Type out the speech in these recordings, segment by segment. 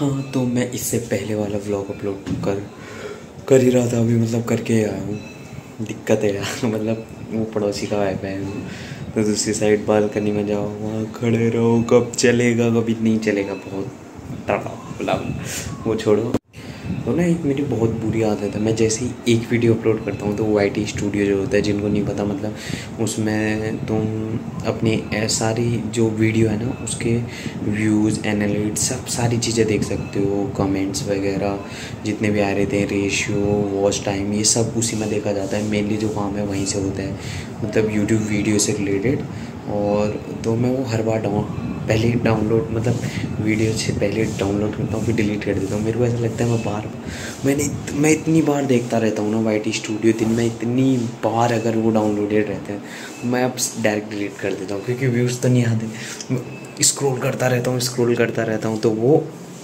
हाँ, तो मैं इससे पहले वाला व्लॉग अपलोड कर ही रहा था अभी, मतलब करके आया हूँ। दिक्कत है यार, मतलब वो पड़ोसी का वाईफाई है, तो दूसरी साइड बालकनी में जाओ, वहाँ खड़े रहो, कब चलेगा कभी नहीं चलेगा, बहुत प्रॉब्लम। वो छोड़ो। तो ना एक मेरी बहुत बुरी आदत है, मैं जैसे ही एक वीडियो अपलोड करता हूँ तो वो IT स्टूडियो जो होता है, जिनको नहीं पता, मतलब उसमें तुम अपनी सारी जो वीडियो है ना उसके व्यूज़, एनालिटिक्स, सब सारी चीज़ें देख सकते हो, कमेंट्स वगैरह जितने भी आ रहे थे, रेशियो, वॉच टाइम, ये सब उसी में देखा जाता है। मेनली जो काम है वहीं से होता है, मतलब यूट्यूब वीडियो से रिलेटेड। और तो मैं वो हर बार पहले डाउनलोड, मतलब वीडियो से पहले डाउनलोड करता हूँ, फिर डिलीट कर देता हूँ। मेरे को ऐसा लगता है मैं इतनी बार देखता रहता हूँ ना YT स्टूडियो, दिन में इतनी बार अगर वो डाउनलोडेड रहते हैं, मैं अब डायरेक्ट डिलीट कर देता हूँ, क्योंकि व्यूज़ तो नहीं आते। स्क्रॉल करता रहता हूँ तो वो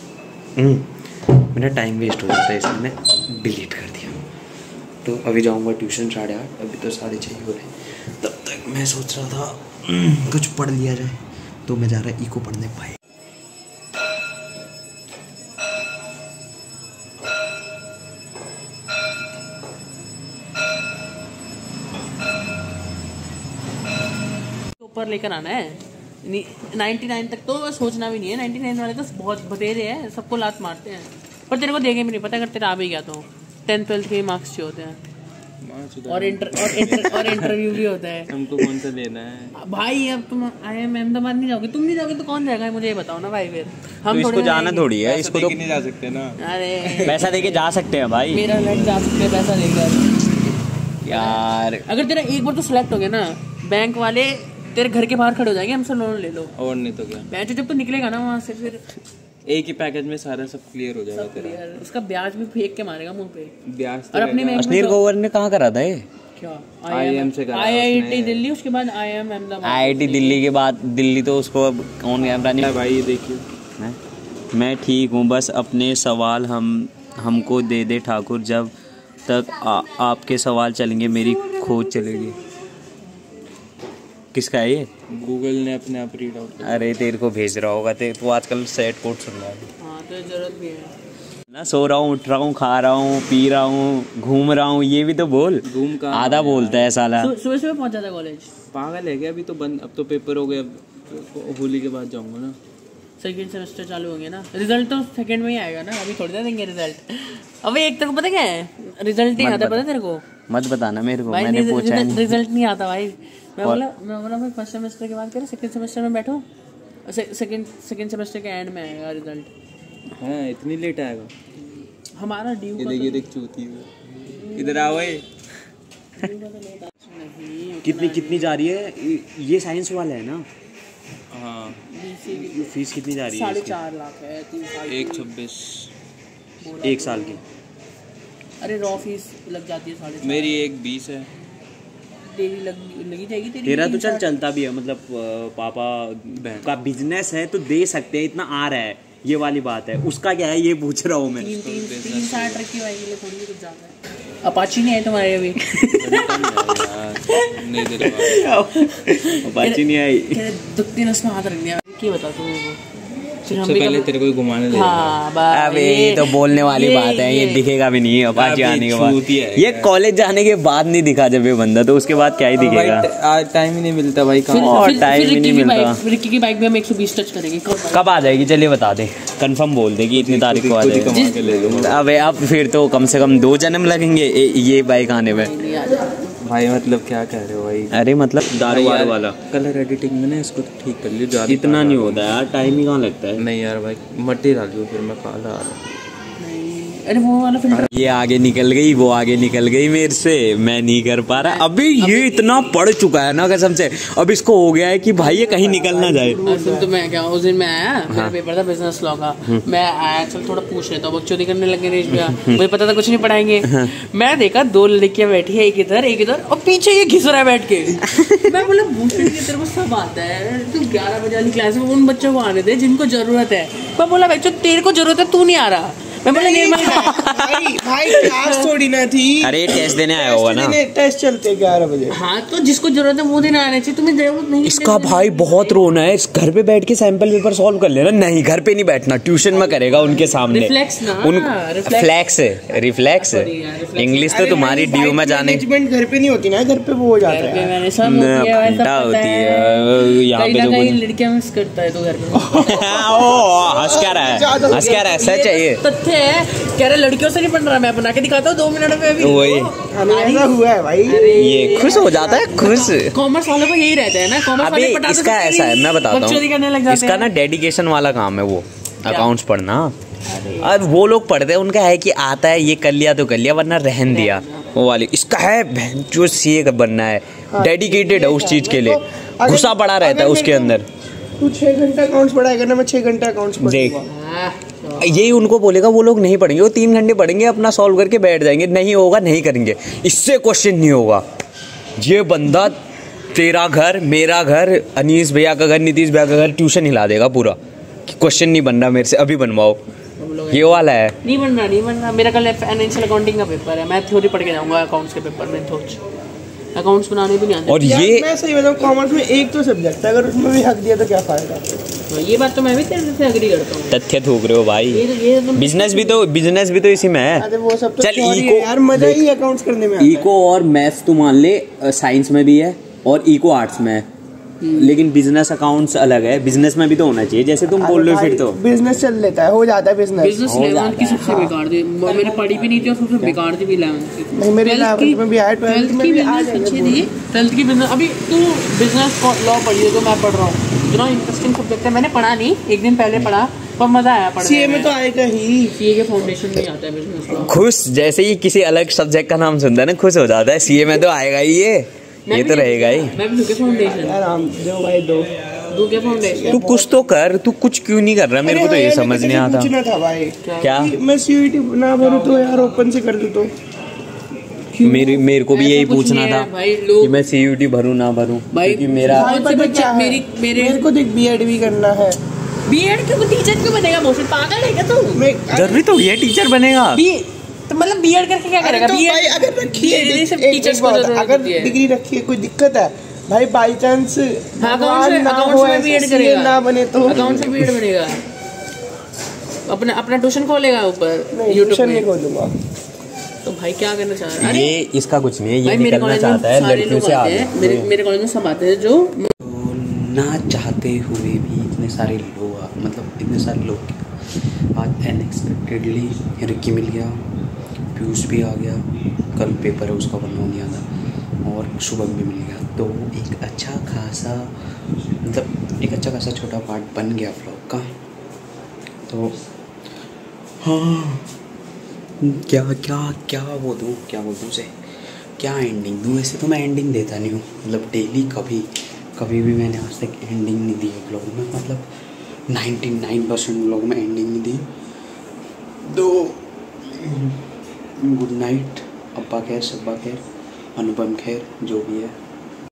मेरा टाइम वेस्ट हो जाता है, इसलिए मैं डिलीट कर दिया। तो अभी जाऊँगा ट्यूशन 8:30, अभी तो 6:30 हो रहे हैं। तब तक मैं सोच रहा था कुछ पढ़ लिया जाए, तो मैं जा रहा इको पढ़ने भाई। ऊपर लेकर आना है 99 तक, तो सोचना भी नहीं है। 99 वाले तो बहुत बतेरे हैं, सबको लात मारते हैं, पर तेरे को देंगे भी नहीं पता, अगर तेरा आ भी गया तो 10th 12th के मार्क्स चाहिए होते हैं, और इंटरव्यू भी होता है। हमको कौन सा लेना है भाई? अब तुम IIM अहमदाबाद नहीं जाओगे, तुम नहीं जाओगे तो कौन जाएगा, मुझे ये बताओ ना भाई। फिर हम तो इसको जाना थोड़ी है, इसको तो नहीं जा सकते ना। अरे पैसा देके जा सकते हैं भाई, मेरा लट जा सकते हैं पैसा लेकर यार। अगर तेरा एक बार तो सिलेक्ट हो गया ना, बैंक वाले तेरे घर के बाहर खड़े हो जाएंगे, हमसे लोन ले लो। और नहीं तो क्या, बैंक जब तो निकलेगा ना वहाँ से, फिर एक ही पैकेज में सारा सब क्लियर हो जाएगा तेरा। उसका ब्याज भी फेंक के मारेगा मुंह पे, ब्याज और अपने में अश्नीर गौर ने कहाँ करा था ये? क्या IIM से करा, IIT दिल्ली, उसके बाद IIM अहमदाबाद। IIT दिल्ली के बाद दिल्ली तो उसको अब कौन गया नहीं भाई। ये देखिए मैं ठीक हूँ, बस अपने सवाल हमको दे दे ठाकुर, जब तक आपके सवाल चलेंगे मेरी खोज चलेगी। किसका है ये? गूगल ने अपने आप रीड आउट। अरे तेरे को भेज रहा होगा, तो आजकल सेट कोड सुन रहा है। हाँ तो जरूरत भी है ना, सो रहा हूँ, उठ रहा हूँ, खा रहा हूँ, पी रहा हूँ, घूम रहा हूँ, ये भी तो बोल। घूम का आधा बोलता है साला। सुबह सुबह पहुंचा था कॉलेज। पागल है क्या? अभी तो बंद, अब तो पेपर हो गए, अब होली के बाद जाऊंगा ना। सेकेंड सेमेस्टर चालू होंगे ना, रिजल्ट तो सेकेंड में ही आएगा ना, अभी थोड़ी ना देंगे रिजल्ट। अबे एक तक पता क्या है, रिजल्ट नहीं आता, पता तेरे को? मत बताना मेरे को, मैंने पूछा है। रिजल्ट नहीं आता भाई। मैं बोला भाई फर्स्ट सेमेस्टर के बाद करें, सेकेंड सेमेस्टर में बैठो, सेकेंड सेमेस्टर के एंड में आएगा रिजल्ट। हाँ, इतनी लेट आएगा हमारा ड्यू। ये देख चूती इधर आओ। कितनी जा रही है ये? साइंस वाला है ना? हाँ। फीस कितनी जा रही है? 4.5 लाख है, 3 साल 1.26 एक साल की। अरे रॉ फीस लग जाती है 4.5। मेरी 1.20 है। तेरी लगी जाएगी। तेरा तो चलता भी है, मतलब पापा का बिजनेस है तो दे सकते हैं, इतना आ रहा है, ये वाली बात है। उसका क्या है ये पूछ रहा हूँ मैं। 3-60 ट्रक की बाइक के लिए थोड़ी कुछ ज्यादा है। अपाची नहीं है तुम्हारे अभी? नहीं दे रहा, अपाची नहीं आई। दुखती नस में हाथ रख दिया। क्या बता तू मेरे को? सबसे पहले तेरे को घुमाने ले। हाँ, अबे ये तो बोलने वाली बात है, ये दिखेगा भी नहीं अपाची आने के बाद। ये कॉलेज जाने के बाद नहीं दिखा जब ये बंदा, तो उसके बाद क्या ही दिखेगा? टाइम ही नहीं मिलता भाई, टाइम ही नहीं मिलता। रिक्की की बाइक में हम 120 टच करेंगे। कब आ जाएगी चलिए बता दे, कंफर्म बोल दे कि इतनी तारीख को आ जाएगी। अबे अब फिर तो कम से कम 2 जन्म लगेंगे ये बाइक आने में भाई। मतलब क्या कह रहे हो भाई? अरे मतलब दारू वाला कलर एडिटिंग में ना इसको तो ठीक कर लियो, इतना नहीं होता यार, टाइम ही कहाँ लगता है। नहीं यार भाई, मट्टी डालियो फिर मैं काला आ रहा हूँ। अरे वो वाला फिल्टर ये आगे निकल गई, वो आगे निकल गई मेरे से, मैं नहीं कर पा रहा। अभी ये इतना पढ़ चुका है ना कसम से, अब इसको हो गया है कि भाई ये कहीं निकल ना जाए। तो मैं क्या, उस दिन मैं आया, मेरा पेपर था बिजनेस लॉ का, मैं आया चल थोड़ा पूछ लेता हूँ, बकचोदी करने लगे रेश भैया, मुझे पता था कुछ नहीं पढ़ाएंगे। मैं देखा 2 लड़कियां बैठी है, एक इधर और पीछे ये घिस रहा है बैठ के। मैं बोला तेरे को सब आता है, तू 11 बजे वाली क्लास में उन बच्चों को आने दे जिनको जरूरत है। मैं बोला बच्चों तेरे को जरूरत है, तू नहीं आ रहा। मैं बोला निर्मल भाई क्लास थोड़ी ना थी। अरे टेस्ट देने आया होगा ना। टेस्ट चलते 11 बजे। हाँ तो जिसको जरूरत है वो दिन आना चाहिए, तुम्हें जरूरत नहीं। इसका भाई बहुत रोना है, इस घर पे बैठ के सैंपल पेपर सॉल्व कर लेना। नहीं घर पे नहीं बैठना, ट्यूशन में करेगा उनके सामने। रिफ्लेक्स ना, फ्लैक्स है, रिफ्लेक्स। इंग्लिश तो तुम्हारी ड्यू में जाने मैनेजमेंट घर पे नहीं होती ना, घर पे वो हो जाता है। मैंने सब घंटा होती है यहाँ पे तो लड़कियां मिस करता है तो घर पे। हंस क्या रहा है, हंस क्या रहा है, सच है ये तथ्य है। कह रहे लड़कियों से नहीं बन रहा, मैं बना के दिखाता हूँ 2 मिनट में अभी। वही ऐसा हुआ है भाई। ये खुश हो जाता है, खुश। कॉमर्स वालों को यही रहता है ना, कॉमर्स अबे वाले इसका ऐसा है, मैं बताता हूँ, इसका ना डेडिकेशन वाला काम है वो, अकाउंट्स पढ़ना। और वो लोग पढ़ते हैं, उनका है कि आता है ये कर लिया तो कर लिया, वरना रहन दिया वो वाली। इसका है जो सीए बनना है, डेडिकेटेड है उस चीज के लिए, घुसा पड़ा रहता है उसके अंदर। तू 6 घंटा अकाउंट्स पढ़ाएगा ना, मैं 6 घंटा अकाउंट्स पढ़ूंगा। यही उनको बोलेगा, वो लोग नहीं पढ़ेंगे, वो 3 घंटे पढ़ेंगे, अपना सॉल्व करके बैठ जाएंगे। नहीं होगा नहीं करेंगे, इससे क्वेश्चन नहीं होगा। ये बंदा तेरा घर, मेरा घर, अनीस भैया का घर, नीतीश भैया का घर ट्यूशन हिला देगा पूरा। क्वेश्चन नहीं बन रहा मेरे से, अभी बनवाओ। ये वाला है, नहीं बन रहा। मेरा कल फाइनेंशियल अकाउंटिंग का पेपर है, मैं थ्योरी पढ़ के जाऊंगा अकाउंट्स के पेपर में। अकाउंट्स बनाने भी नहीं आते। और ये मैं सही बताऊं, कॉमर्स में एक तो सब्जेक्ट है, अगर उसमें भी हक दिया तो क्या फायदा। ये बात तो मैं भी तेरे से एग्री करता हूँ। तथ्य थूक रहे हो भाई। बिजनेस भी तो इसी में है। अरे वो सब तो चल इको यार, मजा ही अकाउंट्स करने में। इको और मैथ्स तो मान ले साइंस में भी है और इको आर्ट्स में है, लेकिन बिजनेस अकाउंट्स अलग है। बिजनेस में भी तो होना चाहिए, जैसे तुम बोल रहे हो। फिर तो बिजनेस चल लेता है, हो जाता है बिजनेस। 11th की सबसे बेकार थी, मैंने पढ़ी भी नहीं थी और सबसे बेकार थी भी 11th की। नहीं मेरे 11th में भी आया, 12th में भी आ जाएगा। 12th की बिजनेस, अभी तू बिजनेस लॉ पढ़ी है तो मैं पढ़ रहा हूँ। इतना इंटरेस्टिंग सब्जेक्ट है, मैंने पढ़ा नहीं, एक दिन पहले पढ़ा पर मजा आया पढ़ने सीए में तो आएगा ही। सीए के फाउंडेशन में आता है बिजनेस लॉ। खुश, जैसे ही किसी अलग सब्जेक्ट का नाम सुनता है ना, खुश हो जाता है। सीए में तो आएगा ही ये तो रहेगा ही। मैं भी के फाउंडेशन आराम दो भाई, दो के फाउंडेशन। तू कुछ तो कर, तू कुछ क्यों नहीं कर रहा? मेरे को तो ये समझ नहीं आता। पूछना था भाई, क्या मैं सीयूईटी ना भरूं तो यार ओपन से कर दूं तो? मेरे को भी यही पूछना था कि मैं सीयूटी भरूं ना भरूं, क्योंकि मेरा मेरे को देख बीएड भी करना है। बीएड क्यों, टीचर क्यों बनेगा? मोशन पागल है क्या तू? जरूरी तो ये टीचर बनेगा तो मतलब बीएड करके क्या करेगा? भाई अगर रखी है टीचर्स को, अगर डिग्री रखी है, कोई दिक्कत है भाई? बाई चांस अकाउंट्स में बीएड करेगा, ना बने तो अकाउंट्स में बीएड बनेगा, अपना ट्यूशन खोलेगा ऊपर यूट्यूब में। नहीं खोलूंगा तो भाई क्या करना चाह रहा है? ये इसका कुछ नहीं है, ये निकलना चाहता है लड़कियों से आगे। मेरे कॉलेज में सब आते हैं जो ना चाहते हुए भी इतने सारे लोग, मतलब इतने सारे लोग आज अनएक्सपेक्टेडली रिक्की मिल गया, पीयूष भी आ गया, कल पेपर है उसका बनवा नहीं आता, और शुभम भी मिल गया। तो एक अच्छा खासा, मतलब एक अच्छा खासा छोटा पार्ट बन गया व्लॉग का। तो हाँ, क्या क्या क्या बोलूँ उसे, क्या एंडिंग दूँ? ऐसे तो मैं एंडिंग देता नहीं हूँ, मतलब डेली कभी भी मैंने आज तक एंडिंग नहीं दी है व्लॉग में, मतलब 99% व्लॉग में एंडिंग नहीं दी। तो गुड नाइट, अब्बा खैर, सब्बा खैर, अनुपम खैर, जो भी है।